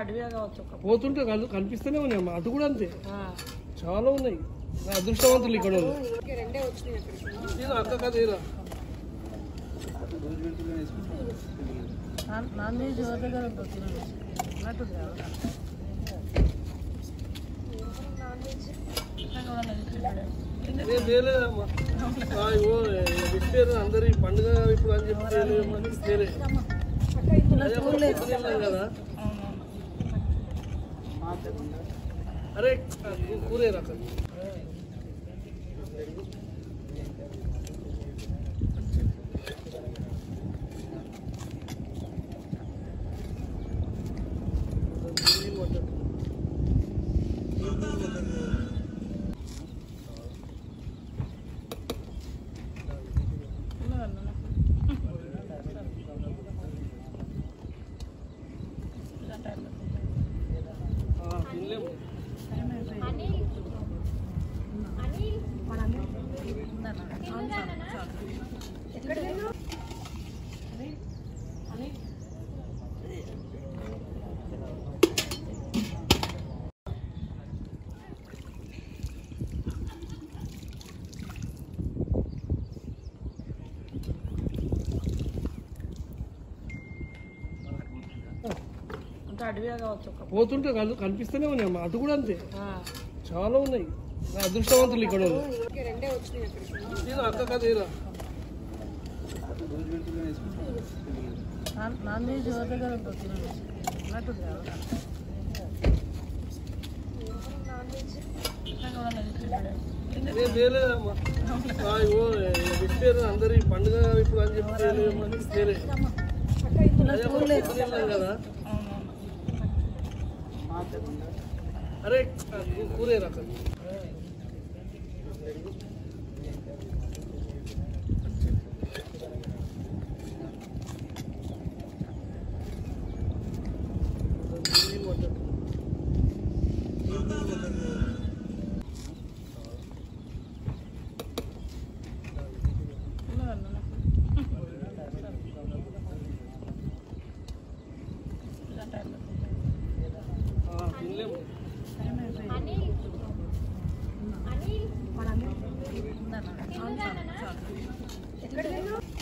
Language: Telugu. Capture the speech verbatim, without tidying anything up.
పోతుంటే కళ్ళు కనిపిస్తూనే ఉన్నాయి అమ్మా, అటు కూడా అంతే చాలా ఉన్నాయి. నా అదృష్టవంతులు ఇక్కడ అక్క కదా ఏరా లేదమ్మా ఇచ్చారు అందరు ఈ పండుగ ఇప్పుడు అని చెప్పి కదా. అరే కూరే రకం పోతుంటే కళ్ళు కనిపిస్తూనే ఉన్నాయి అమ్మా, అటు కూడా అంతే చాలా ఉన్నాయి. నా అదృష్టవంతులు ఇక్కడ అక్క కదా ఏరా లేదమ్మా ఇచ్చారు అందరు ఈ పండుగ ఇప్పుడు అని చెప్పి కదా. అరే కూరే రకం ఎక్కడ